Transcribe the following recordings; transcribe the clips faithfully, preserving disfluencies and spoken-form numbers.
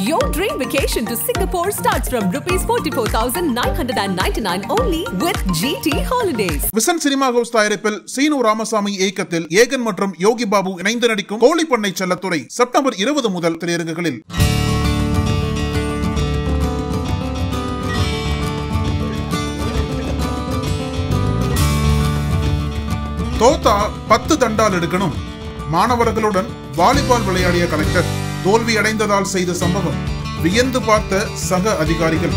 Your dream vacation to Singapore starts from rupees forty-four thousand nine hundred ninety-nine only with G T Holidays. Vision cinema house தயாரிப்பில் சீனு ராமசாமி இயக்கத்தில் ஏகன் மற்றும் யோகி பாபு இணைந்து நடிக்கும் கோழி பண்ணை செல்லத்துறை செப்டம்பர் இருபது முதல் திரையரங்குகளில். தோத்தா பத்து தண்டால் எடுக்கணும். மாணவர்களுடன் வாலிபால் விளையாடிய கலெக்டர் தோல்வி அடைந்ததால் செய்த சம்பவம் வியந்து பார்த்த சக அதிகாரிகள்.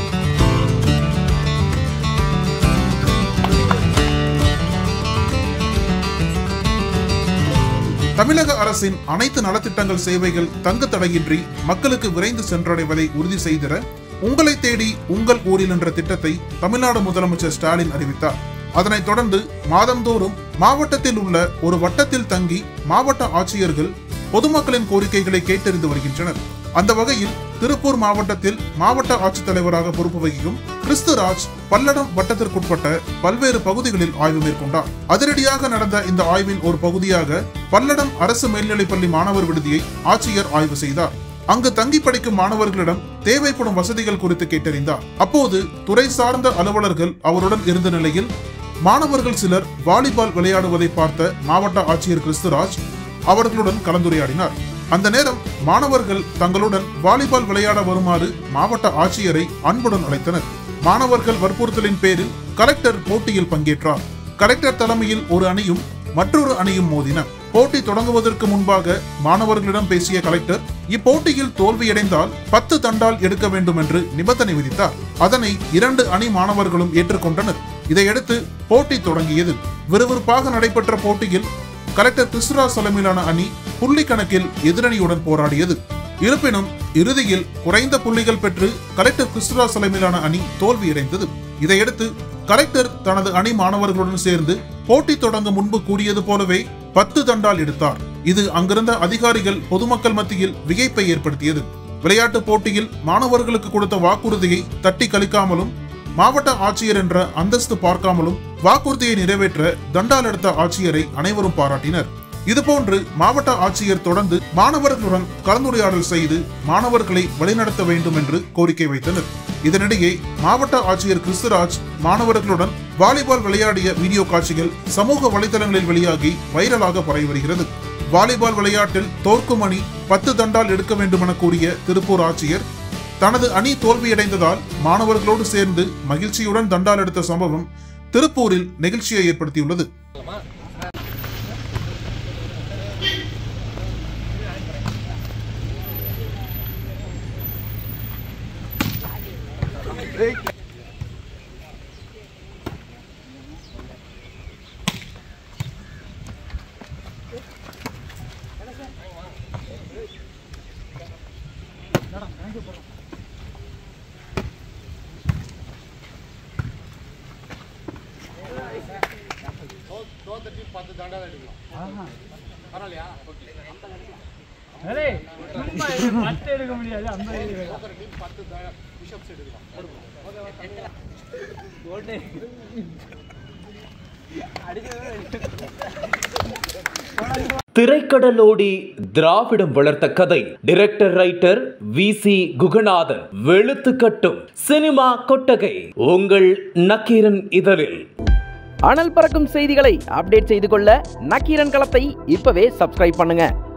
தமிழக அரசின் அனைத்து நலத்திட்டங்கள் சேவைகள் தங்கு தடையின்றி மக்களுக்கு விரைந்து சென்றடைவதை உறுதி செய்திட உங்களை தேடி உங்கள் ஊரில் என்ற திட்டத்தை தமிழ்நாடு முதலமைச்சர் ஸ்டாலின் அறிவித்தார். அதனைத் தொடர்ந்து மாதந்தோறும் மாவட்டத்தில் உள்ள ஒரு வட்டத்தில் தங்கி மாவட்ட ஆட்சியர்கள் பொதுமக்களின் கோரிக்கைகளை கேட்டறிந்து வருகின்றனர். அந்த வகையில் திருப்பூர் மாவட்டத்தில் மாவட்ட ஆட்சித்தலைவராக பொறுப்பு வகிக்கும் கிறிஸ்துராஜ் பல்லடம் வட்டத்திற்குட்பட்ட பல்வேறு பகுதிகளில் ஆய்வு மேற்கொண்டார். அதிரடியாக நடந்த இந்த ஆய்வின் ஒரு பகுதியாக பல்லடம் அரசு மேல்நிலைப்பள்ளி மாணவர் விடுதியை ஆட்சியர் ஆய்வு செய்தார். அங்கு தங்கி படிக்கும் மாணவர்களிடம் தேவைப்படும் வசதிகள் குறித்து கேட்டறிந்தார். அப்போது துறை சார்ந்த அலுவலர்கள் அவருடன் இருந்த நிலையில் மாணவர்கள் சிலர் வாலிபால் விளையாடுவதை பார்த்த மாவட்ட ஆட்சியர் கிறிஸ்துராஜ் அவர்களுடன் கலந்துரையாடினார். அந்த நேரம் மாணவர்கள் தங்களுடன் வாலிபால் விளையாட வருமாறு மாவட்ட ஆட்சியரை அன்புடன் அழைத்தனர். மாணவர்கள் வற்புறுத்தலின் பேரில் கலெக்டர் போட்டியில் பங்கேற்றார். கலெக்டர் தலைமையில் ஒரு அணியும் மற்றொரு அணியும் மோதின. போட்டி தொடங்குவதற்கு முன்பாக மாணவர்களிடம் பேசிய கலெக்டர் இப்போட்டியில் தோல்வியடைந்தால் பத்து தண்டால் எடுக்க வேண்டும் என்று நிபந்தனை விதித்தார். அதனை இரண்டு அணி மாணவர்களும் ஏற்றுக்கொண்டனர். இதையடுத்து போட்டி தொடங்கியது. விறுவிறுப்பாக நடைபெற்ற போட்டியில் கலெக்டர் கிறிஸ்துராஜ் தலைமையிலான அணி புள்ளி கணக்கில் எதிரணியுடன் போராடியது. இருப்பினும் இறுதியில் குறைந்த புள்ளிகள் பெற்று கலெக்டர் கிறிஸ்துராஜ் தலைமையிலான அணி தோல்வியடைந்தது. இதையடுத்து கலெக்டர் தனது அணி மாணவர்களுடன் சேர்ந்து போட்டி தொடங்க முன்பு கூறியது போலவே பத்து தண்டால் எடுத்தார். இது அங்கிருந்த அதிகாரிகள் பொதுமக்கள் மத்தியில் வியப்பை ஏற்படுத்தியது. விளையாட்டு போட்டியில் மாணவர்களுக்கு கொடுத்த வாக்குறுதியை தட்டி கழிக்காமலும் மாவட்ட ஆட்சியர் என்ற அந்தஸ்து பார்க்காமலும் வாக்குறுதியை நிறைவேற்ற தண்டால் எடுத்த ஆட்சியரை அனைவரும் பாராட்டினர். இதுபோன்று மாவட்ட ஆட்சியர் தொடர்ந்து மாணவர்களுடன் கலந்துரையாடல் செய்து மாணவர்களை வழிநடத்த வேண்டும் என்று கோரிக்கை வைத்தனர். இதனிடையே மாவட்ட ஆட்சியர் கிறிஸ்துராஜ் மாணவர்களுடன் வாலிபால் விளையாடிய வீடியோ காட்சிகள் சமூக வலைதளங்களில் வெளியாகி வைரலாக பரவி வருகிறது. வாலிபால் விளையாட்டில் தோற்கும் அணி பத்து தண்டால் எடுக்க வேண்டும் என கூறிய திருப்பூர் ஆட்சியர் தனது அணி தோல்வியடைந்ததால் மாணவர்களோடு சேர்ந்து மகிழ்ச்சியுடன் தண்டால் எடுத்த சம்பவம் திருப்பூரில் நெகிழ்ச்சியை ஏற்படுத்தியுள்ளது. பத்து தண்டா எடுக்கலாம். பரவாயில்லையா? அரே சும்மா பத்து எடுக்க முடியாது. ஐம்பது பத்து புஷ்அப்ஸ் எடுக்கலாம். ஓடே திரைக்கடலோடி திராவிடம் வளர்த்த கதை director writer V C Guganathan வெளுத்து கட்டும் சினிமா கொட்டகை உங்கள் நக்கீரன் இதழில். அனல் பறக்கும் செய்திகளை அப்டேட் செய்து கொள்ள நக்கீரன் களத்தை இப்பவே சப்ஸ்கிரைப் பண்ணுங்க.